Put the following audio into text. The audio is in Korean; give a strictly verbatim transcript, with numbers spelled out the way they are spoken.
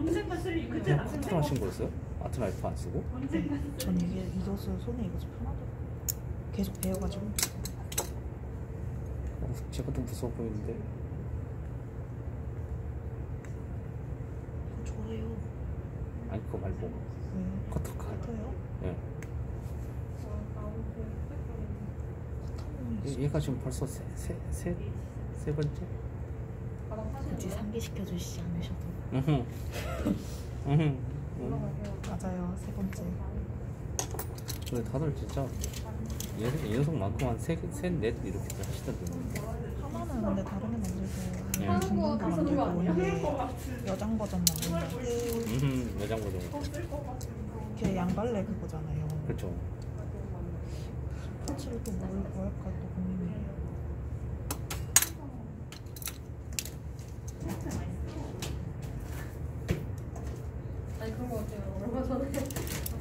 그냥 커트로 하신 거였어요? 아트라이프 안 쓰고? 전 이게 이것을 손에 이것이 편하더라고요. 계속 배워가지고. 어, 제가 더 무서워 보이는데. 저래요. 아니 그거 말고. 왜? 커터가. 커터요? 예. 커터는 얘- 얘가 지금 벌써 세, 세, 세, 세 번째? 굳이 상기시켜 주시지 않으셔도. 으흠. 으흠. 음. 맞아요, 세 번째. 근데 다들 진짜 이 녀석만큼 한 세, 셋, 넷 이렇게 하시던데. 하나는 근데 다르게 만들고 예. 중간도 만들고 이게 여장 버전 만들고 음, 여장 버전. 걔 양갈래 그거잖아요. 그렇죠. 스포츠를 또뭘 뭐 할까 또 고민이에요. 아니 그런 거 같아요. 얼마 전에